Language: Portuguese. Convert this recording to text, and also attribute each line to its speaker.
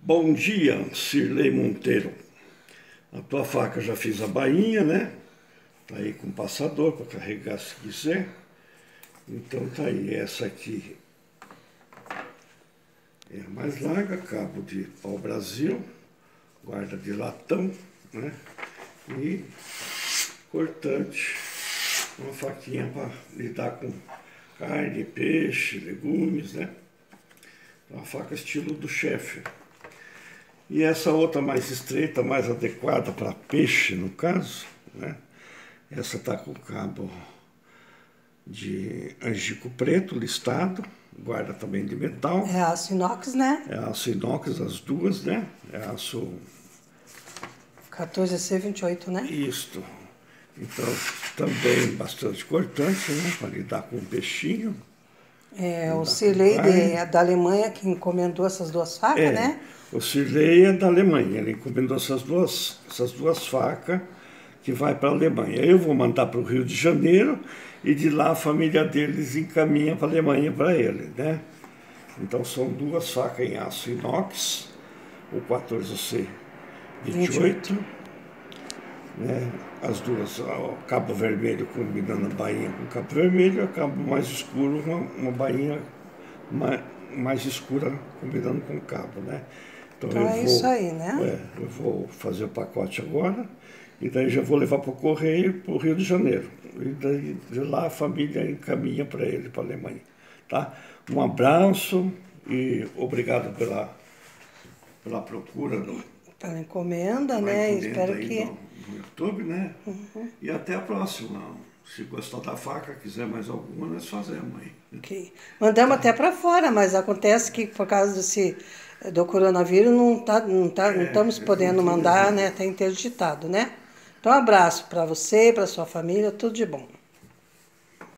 Speaker 1: Bom dia, Cirlei Monteiro. A tua faca já fiz a bainha, né? Tá aí com passador para carregar se quiser. Então tá aí, essa aqui é a mais larga, cabo de pau-brasil, guarda de latão, né? E cortante, uma faquinha para lidar com carne, peixe, legumes, né? Uma faca estilo do chefe. E essa outra mais estreita, mais adequada para peixe, no caso, né? Essa tá com cabo de angico preto listado, guarda também de metal.
Speaker 2: É aço inox, né?
Speaker 1: É aço inox, as duas, né? É aço...
Speaker 2: 14C28, né?
Speaker 1: Isto. Então, também bastante cortante, né? Para lidar com o peixinho.
Speaker 2: É o Cirlei da Alemanha que encomendou essas duas facas, né?
Speaker 1: O Cirlei é da Alemanha, ele encomendou essas duas facas que vai para a Alemanha. Eu vou mandar para o Rio de Janeiro e de lá a família deles encaminha para a Alemanha para ele, né? Então são duas facas em aço inox, o 14C28, né? As duas, o cabo vermelho combinando a bainha com o cabo vermelho, e o cabo mais escuro, uma bainha mais escura combinando com o cabo, né?
Speaker 2: Então é isso aí, né?
Speaker 1: Eu vou fazer o pacote agora, e daí já vou levar para o correio para o Rio de Janeiro. E daí de lá a família encaminha para ele, para a Alemanha. Tá? Um abraço e obrigado pela procura
Speaker 2: Pela encomenda, né? Espero que...
Speaker 1: no YouTube, né? E até a próxima. Se gostar da faca, quiser mais alguma, nós fazemos aí.
Speaker 2: Okay. Mandamos até para fora, mas acontece que por causa do coronavírus não estamos podendo mandar, né? Está interditado, né? Então, um abraço para você, para sua família, tudo de bom.